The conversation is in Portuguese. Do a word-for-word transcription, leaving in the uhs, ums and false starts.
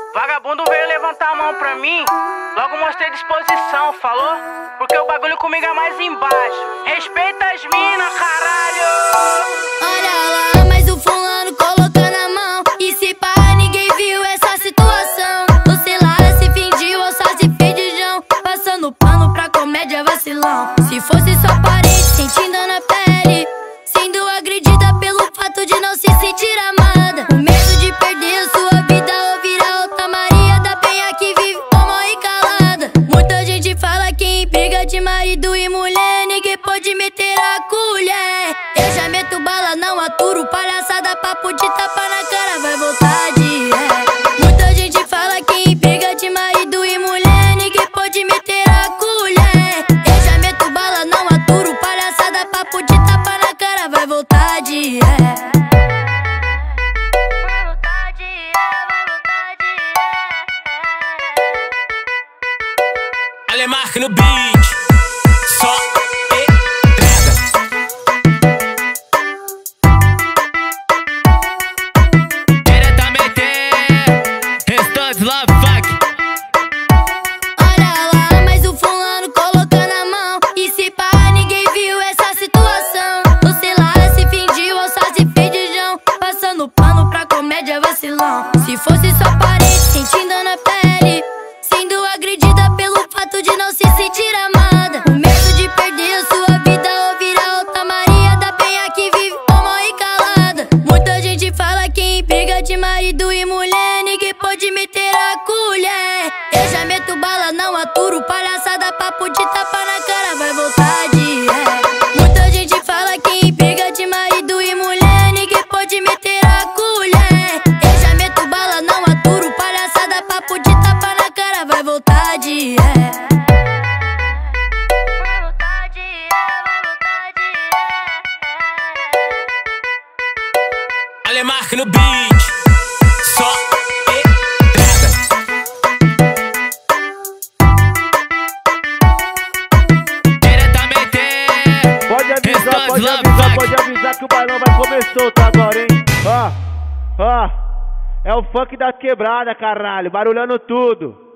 Vagabundo veio levantar a mão pra mim, logo mostrei disposição, falou? Porque o bagulho comigo é mais embaixo. Respeita as minas, caralho! Olha lá, mas o fulano colocando a mão, e se pá, ninguém viu essa situação. Ou sei lá, se fingiu ou só se fez de jão, passando pano pra comédia vacilão. Se fosse só parede, sentindo na pele, sendo agredida pelo fato de não se sentir amada. O medo de perder a sua vida ou virar outra Maria da Penha que vive ou morre calada. Muita gente fala que em briga de marido e mulher ninguém pode meter a colher. Eu já meto bala, não aturo palhaçada, papo de tapa na cara, vai voltar de ré. Muita gente fala que em briga de marido e mulher ninguém pode meter a colher. Eu já meto bala, não aturo palhaçada, papo de tapa na cara, vai voltar de ré. Alemarque no beat, só entrega. Diretamente, Restante Love Fuck. Olha lá, mas o fulano colocando a mão, e se pá, ninguém viu essa situação. Ou sei lá, se fingiu ou só se fez de jão, passando pano pra comédia vacilão. Se fosse só parede, sentindo na pele, sendo agredida pelo fato de não se sentir amada. O medo de perder a sua vida ou virar outra Maria da Penha que vive ou morre calada. Muita gente fala que em briga de marido e mulher ninguém pode meter a colher. Eu já meto bala, não aturo palhaçada, papo de tapa na cara, vai voltar de ré. Muita gente fala que em briga de marido e mulher ninguém pode meter a colher. Eu já meto bala, não aturo palhaçada, papo de tapa na cara, vai voltar de ré. Alemarque no beat, só entrega. Diretamente, Pode avisar, Restante pode Love avisar, Fuck. pode avisar que o bailão vai comer solto agora, hein? Ó, ó, é o funk da quebrada, caralho, barulhando tudo.